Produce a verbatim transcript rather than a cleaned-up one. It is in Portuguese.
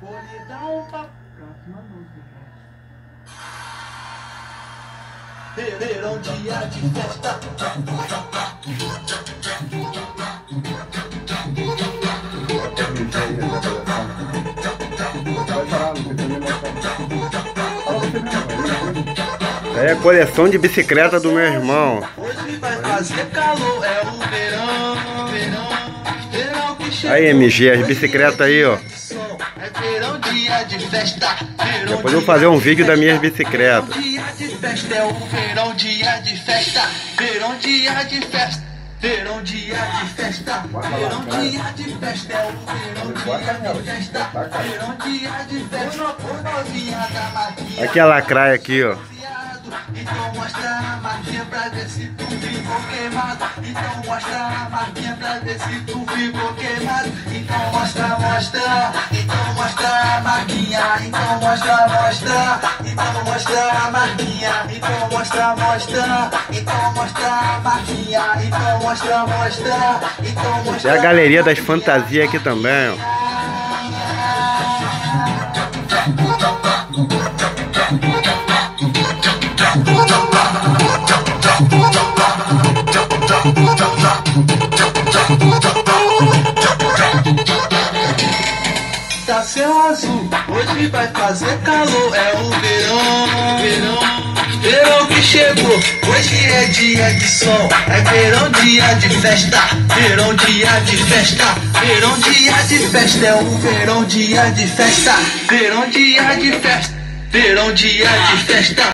Vou lhe dar um papo. Próxima música. Verão, dia de festa. É a coleção de bicicleta do meu irmão. Hoje vai fazer calor, é o verão, verão, verão que chegou. Aí, M G, as bicicletas aí, ó. É verão, dia de festa. Verão, Depois eu vou fazer um vídeo das minhas bicicletas. Dia de festa, é o verão, dia de festa. Verão, dia de festa. Verão, dia de festa. Verão, dia de festa, é o verão, dia de festa. Verão, dia de festa. Novinha da maquinha. Aqui a lacraia aqui, ó. Então mostra a marquinha pra ver se tu ficou queimado. Então mostra a marquinha pra ver se tu ficou queimado. Então mostra, mostra. Então mostra a marquinha. Então mostra, mostra. Então mostra a marquinha. Então mostra, mostra. Então mostra a marquinha. Então mostra, mostra. Então mostra. Tem a galeria das fantasias aqui também, ó. Tá céu azul, hoje vai fazer calor, é o verão, verão, verão que chegou, hoje é dia de sol, é verão, dia de festa, verão, dia de festa, verão, dia de festa, é o verão, dia de festa, verão, dia de festa, verão, dia de festa.